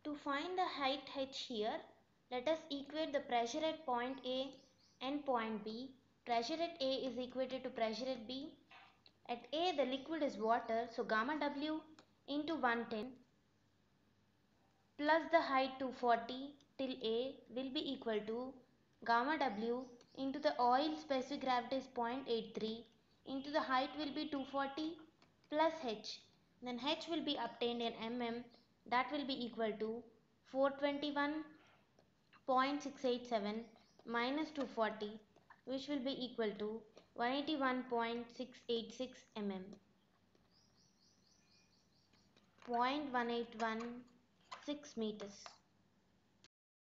To find the height h here, let us equate the pressure at point A and point B. Pressure at A is equated to pressure at B. At A the liquid is water, so gamma W into 110 plus the height 240 till A will be equal to gamma W into the oil specific gravity is 0.83 into the height will be 240 plus h. Then h will be obtained in mm, that will be equal to 421.687 minus 240, which will be equal to 181.686 mm. 0.1816 meters.